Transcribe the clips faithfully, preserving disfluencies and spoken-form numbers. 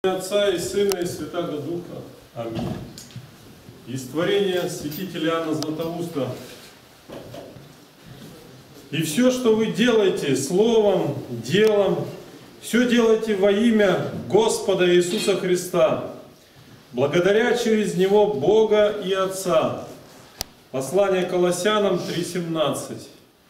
Отца и Сына и Святаго Духа. Аминь. Из творения святителя Иоанна Златоуста. И все, что вы делаете словом, делом, все делайте во имя Господа Иисуса Христа, благодаря через Него Бога и Отца. Послание Колоссянам три семнадцать.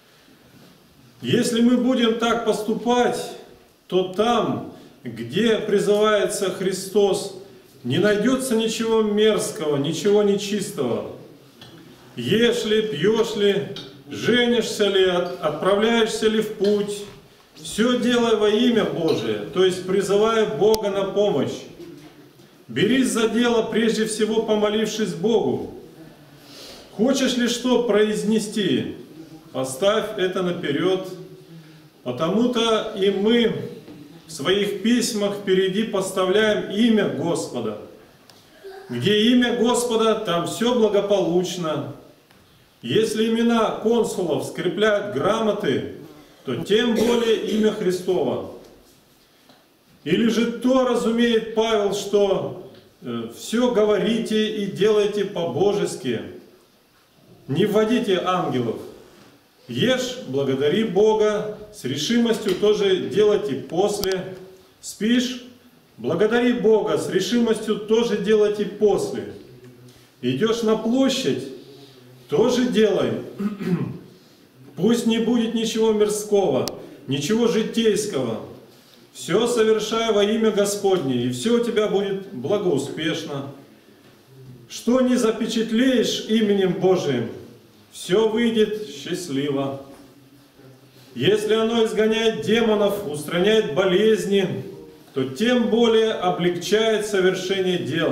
Если мы будем так поступать, то там, где призывается Христос, не найдется ничего мерзкого, ничего нечистого. Ешь ли, пьешь ли, женишься ли, отправляешься ли в путь, все делай во имя Божие, то есть призывая Бога на помощь. Берись за дело, прежде всего помолившись Богу. Хочешь ли что произнести, поставь это наперед, потому-то и мы в своих письмах впереди поставляем имя Господа. Где имя Господа, там все благополучно. Если имена консулов скрепляют грамоты, то тем более имя Христово. Или же то разумеет Павел, что э, все говорите и делайте по-божески. Не вводите ангелов. Ешь, благодари Бога, с решимостью тоже делайте после. Спишь, благодари Бога, с решимостью тоже делайте после. Идешь на площадь, тоже делай. Пусть не будет ничего мирского, ничего житейского. Все совершай во имя Господне, и все у тебя будет благоуспешно. Что не запечатлеешь именем Божиим, все выйдет счастливо. Если оно изгоняет демонов, устраняет болезни, то тем более облегчает совершение дел.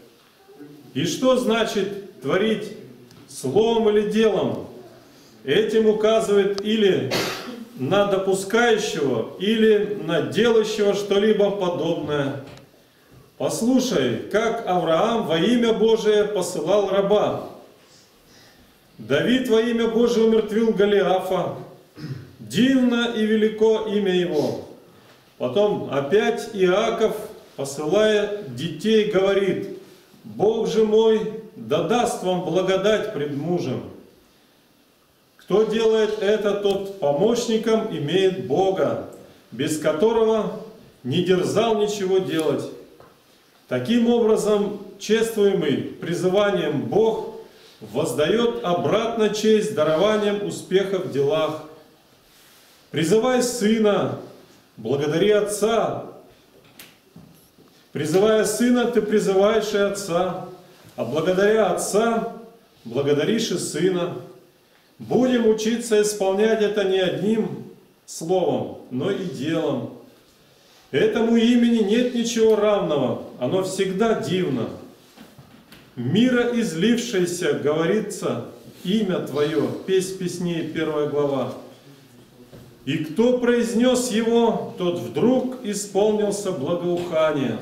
И что значит творить словом или делом? Этим указывает или на допускающего, или на делающего что-либо подобное. Послушай, как Авраам во имя Божие посылал раба. Давид во имя Божие умертвил Голиафа. Дивно и велико имя его. Потом опять Иаков, посылая детей, говорит: Бог же мой да даст вам благодать пред мужем. Кто делает это, тот помощником имеет Бога, без которого не дерзал ничего делать. Таким образом, чествуемый призыванием Бог воздает обратно честь дарованием успеха в делах. Призывай сына, благодари отца. Призывая сына, ты призываешь и отца, а благодаря отца благодаришь и сына. Будем учиться исполнять это не одним словом, но и делом. Этому имени нет ничего равного, оно всегда дивно. Мира излившееся, говорится, имя Твое, Песнь песней, первая глава. И кто произнес его, тот вдруг исполнился благоухания.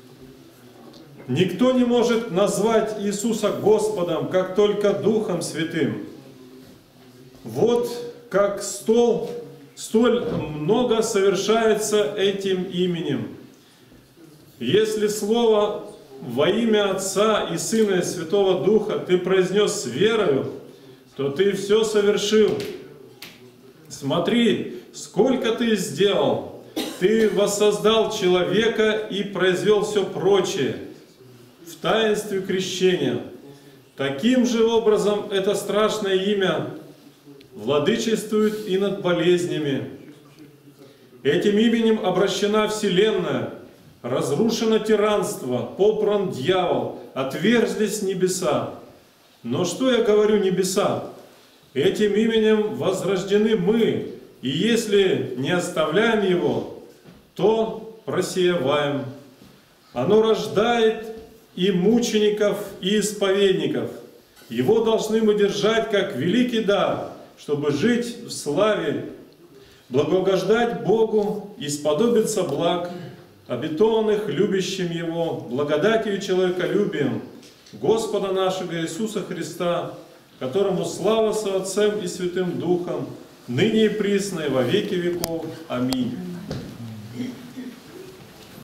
Никто не может назвать Иисуса Господом, как только Духом Святым. Вот как стол, столь много совершается этим именем. Если слово во имя Отца и Сына и Святого Духа ты произнес с верою, то ты все совершил. Смотри, сколько ты сделал. Ты воссоздал человека и произвел все прочее в таинстве крещения. Таким же образом это страшное имя владычествует и над болезнями. Этим именем обращена вселенная, разрушено тиранство, попран дьявол, отверзлись небеса. Но что я говорю небеса? Этим именем возрождены мы, и если не оставляем его, то просеяваем. Оно рождает и мучеников, и исповедников. Его должны мы держать как великий дар, чтобы жить в славе, благоугождать Богу и сподобиться благ, обетованных любящим Его, благодатью и человеколюбием Господа нашего Иисуса Христа, которому слава со Отцем и Святым Духом, ныне и присно и во веки веков. Аминь.